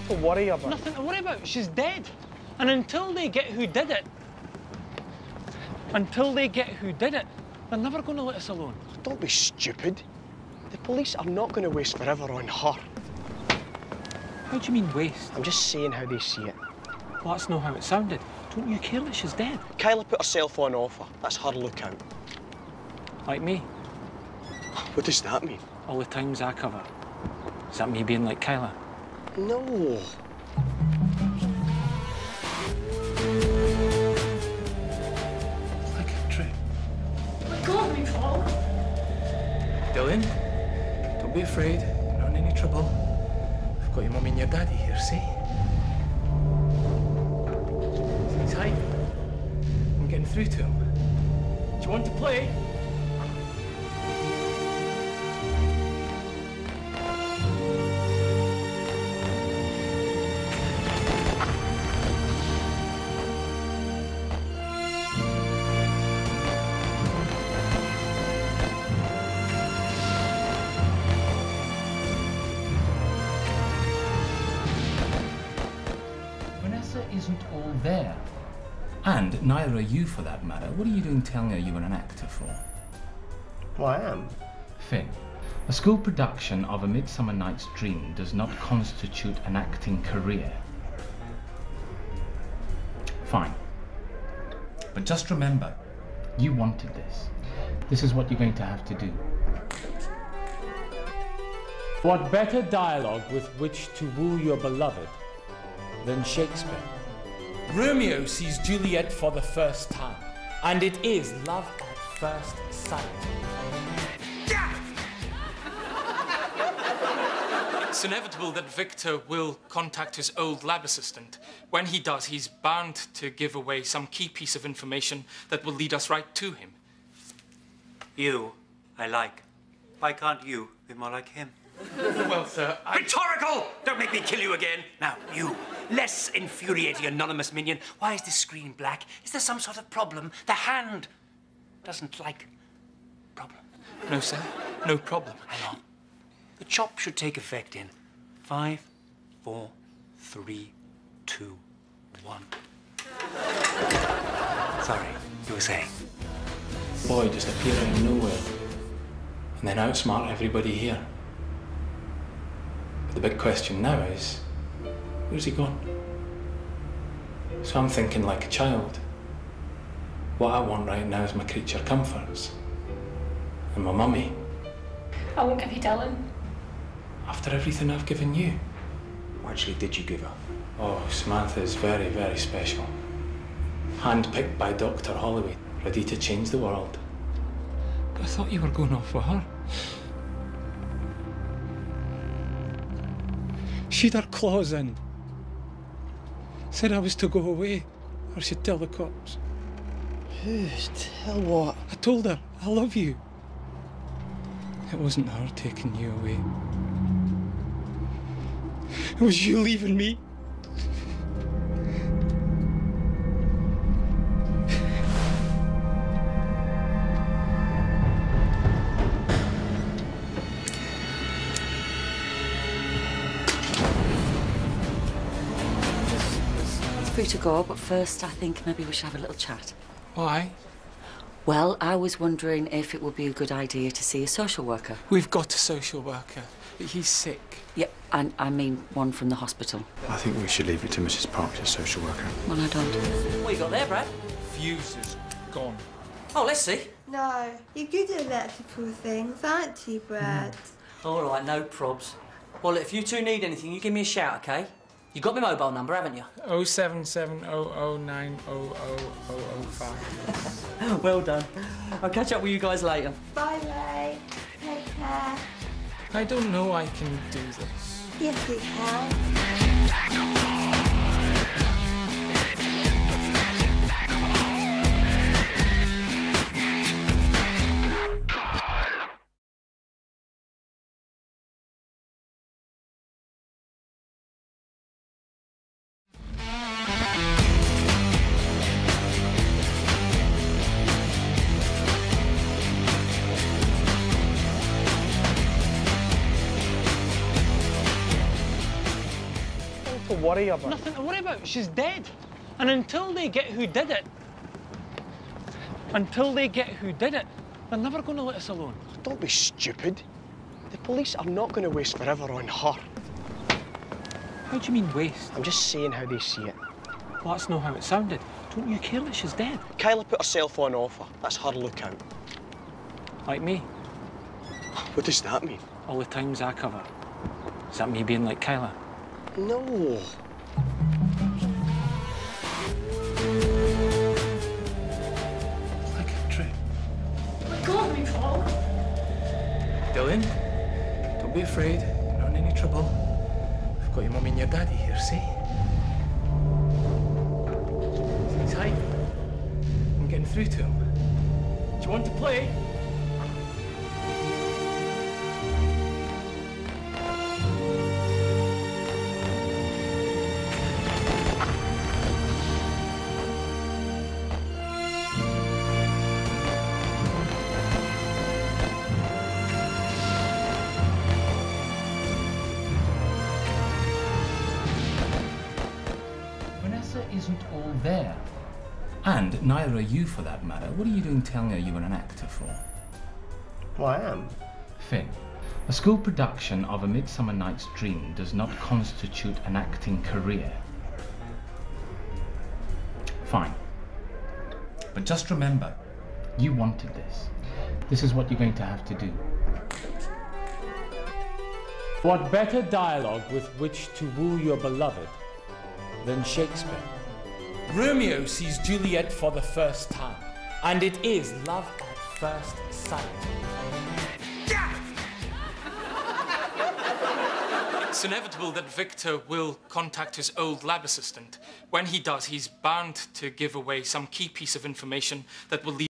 to worry about. Nothing to worry about. She's dead. And until they get who did it, they're never going to let us alone. Don't be stupid. The police are not going to waste forever on her. How do you mean waste? I'm just saying how they see it. Well, that's not how it sounded. Don't you care that she's dead? Kyla put herself on offer. That's her lookout. Like me? What does that mean? All the times I cover. Is that me being like Kyla? No. Like a trick. Let go of me, Paul. Dylan, don't be afraid. You're not in any trouble. I've got your mummy and your daddy here, see? He's hiding. I'm getting through to him. Do you want to play? Isn't all there. And neither are you, for that matter. What are you doing telling her you were an actor for? Well, I am. Finn, a school production of A Midsummer Night's Dream does not constitute an acting career. Fine. But just remember, you wanted this. This is what you're going to have to do. What better dialogue with which to woo your beloved than Shakespeare? Romeo sees Juliet for the first time, and it is love at first sight. It's inevitable that Victor will contact his old lab assistant. When he does, he's bound to give away some key piece of information that will lead us right to him. You, I like. Why can't you be more like him? Well, sir, Rhetorical! Don't make me kill you again. Now, you, less infuriating anonymous minion. Why is this screen black? Is there some sort of problem? The hand doesn't like problem. No, sir. No problem. Hang on. The chop should take effect in 5, 4, 3, 2, 1. Sorry, you were saying? Boy just appear out of nowhere and then outsmart everybody here. The big question now is, where's he gone? So I'm thinking like a child. What I want right now is my creature comforts. And my mummy. I won't give you Dylan. After everything I've given you. What actually did you give her? Oh, Samantha is very, very special. Handpicked by Dr. Holloway, ready to change the world. But I thought you were going off with her. She'd her claws in. Said I was to go away, or she'd tell the cops. Tell what? I told her, I love you. It wasn't her taking you away. It was you leaving me. Free to go, but first I think maybe we should have a little chat. Why? Well, I was wondering if it would be a good idea to see a social worker. We've got a social worker, but he's sick. Yep, and I mean one from the hospital. I think we should leave it to Mrs. Parks, as social worker. Well, I don't. What you got there, Brad? Fuse is gone. Oh, let's see. No, you're good at electrical things, aren't you, Brad? All right, no probs. Well, look, if you two need anything, you give me a shout, OK? You got my mobile number, haven't you? 07700900005. Well done. I'll catch up with you guys later. Bye, Ray. Take care. I don't know I can do this. Yes, you can. to worry about? Nothing to worry about. She's dead. And until they get who did it, they're never going to let us alone. Don't be stupid. The police are not going to waste forever on her. How do you mean waste? I'm just saying how they see it. Well, that's not how it sounded. Don't you care that she's dead? Kyla put herself on offer. That's her lookout. Like me? What does that mean? All the times I cover. Is that me being like Kyla? No. Like a trick. Let go of me, Paul. Dylan, don't be afraid. You're not in any trouble. I've got your mummy and your daddy here, see? He's hiding. I'm getting through to him. Do you want to play? Vanessa isn't all there. And neither are you, for that matter. What are you doing telling her you were an actor for? Well, I am. Finn, a school production of A Midsummer Night's Dream does not constitute an acting career. Fine. But just remember, you wanted this. This is what you're going to have to do. What better dialogue with which to woo your beloved than Shakespeare? Romeo sees Juliet for the first time, and it is love at first sight. It's inevitable that Victor will contact his old lab assistant. When he does, he's bound to give away some key piece of information that will lead